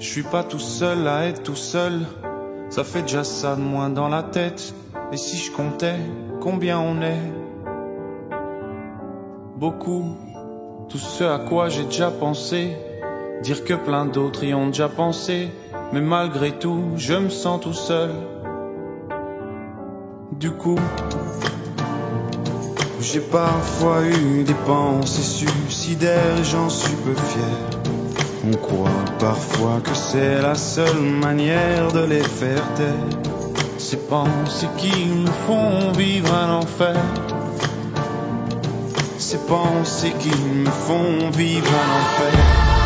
Je suis pas tout seul à être tout seul, ça fait déjà ça de moins dans la tête. Et si je comptais combien on est? Beaucoup, tout ce à quoi j'ai déjà pensé, dire que plein d'autres y ont déjà pensé. Mais malgré tout, je me sens tout seul. Du coup, j'ai parfois eu des pensées suicidaires et j'en suis peu fier. On croit parfois que c'est la seule manière de les faire taire. Ces pensées qui nous font vivre un enfer. Ces pensées qui me font vivre un enfer.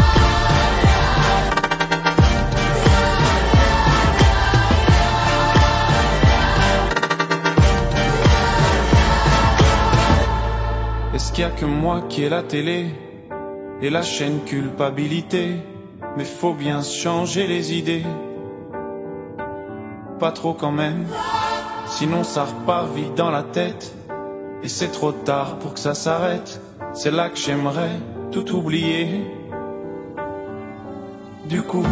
Est-ce qu'il y a que moi qui ai la télé et la chaîne culpabilité? Mais faut bien se changer les idées. Pas trop quand même, sinon ça repart vite dans la tête. Et c'est trop tard pour que ça s'arrête. C'est là que j'aimerais tout oublier. Du coup,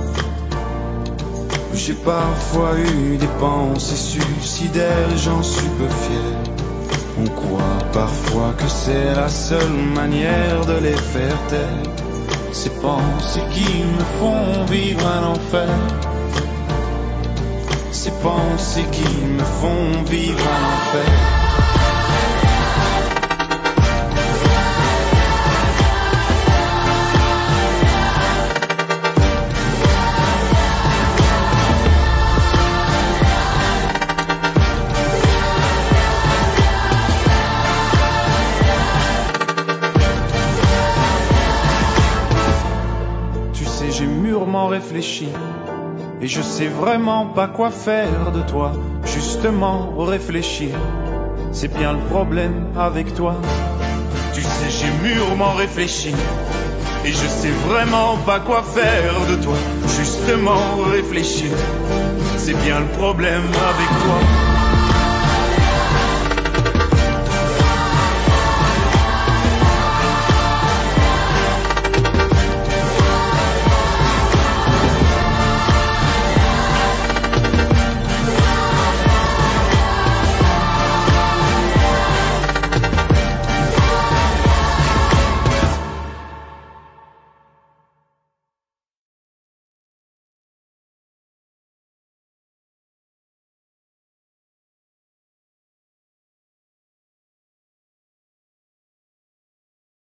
j'ai parfois eu des pensées suicidaires et j'en suis peu fier. On croit parfois que c'est la seule manière de les faire taire. Ces pensées qui me font vivre un enfer. Ces pensées qui me font vivre un enfer. J'ai mûrement réfléchi et je sais vraiment pas quoi faire de toi. Justement réfléchir, c'est bien le problème avec toi. Tu sais, j'ai mûrement réfléchi et je sais vraiment pas quoi faire de toi. Justement réfléchir, c'est bien le problème avec toi.